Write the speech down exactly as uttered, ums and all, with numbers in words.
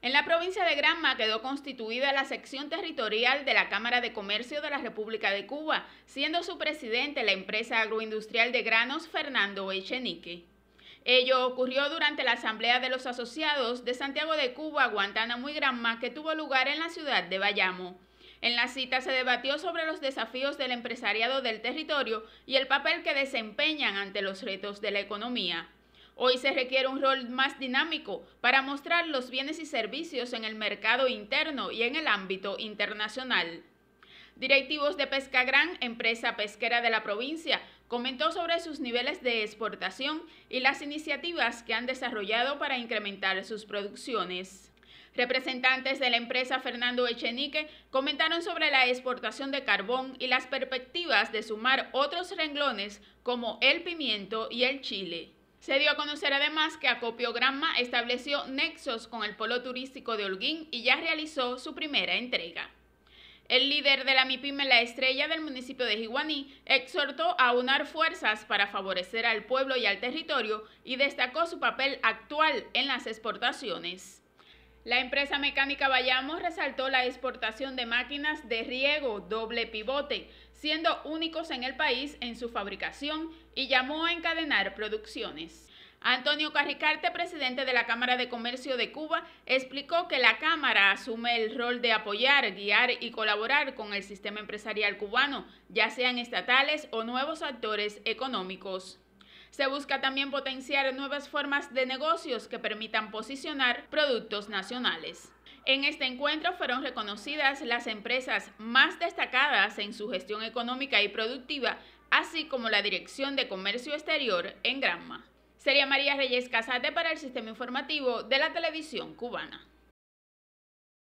En la provincia de Granma quedó constituida la sección territorial de la Cámara de Comercio de la República de Cuba, siendo su presidente la empresa agroindustrial de granos Fernando Echenique. Ello ocurrió durante la Asamblea de los Asociados de Santiago de Cuba, Guantánamo y Granma, que tuvo lugar en la ciudad de Bayamo. En la cita se debatió sobre los desafíos del empresariado del territorio y el papel que desempeñan ante los retos de la economía. Hoy se requiere un rol más dinámico para mostrar los bienes y servicios en el mercado interno y en el ámbito internacional. Directivos de Pescagran, empresa pesquera de la provincia, comentó sobre sus niveles de exportación y las iniciativas que han desarrollado para incrementar sus producciones. Representantes de la empresa Fernando Echenique comentaron sobre la exportación de carbón y las perspectivas de sumar otros renglones como el pimiento y el chile. Se dio a conocer además que Acopio Granma estableció nexos con el polo turístico de Holguín y ya realizó su primera entrega. El líder de la MIPYME La Estrella del municipio de Jiguaní exhortó a unar fuerzas para favorecer al pueblo y al territorio y destacó su papel actual en las exportaciones. La empresa mecánica Bayamo resaltó la exportación de máquinas de riego doble pivote, siendo únicos en el país en su fabricación, y llamó a encadenar producciones. Antonio Carricarte, presidente de la Cámara de Comercio de Cuba, explicó que la Cámara asume el rol de apoyar, guiar y colaborar con el sistema empresarial cubano, ya sean estatales o nuevos actores económicos. Se busca también potenciar nuevas formas de negocios que permitan posicionar productos nacionales. En este encuentro fueron reconocidas las empresas más destacadas en su gestión económica y productiva, así como la Dirección de Comercio Exterior en Granma. Sería María Reyes Casate para el Sistema Informativo de la Televisión Cubana.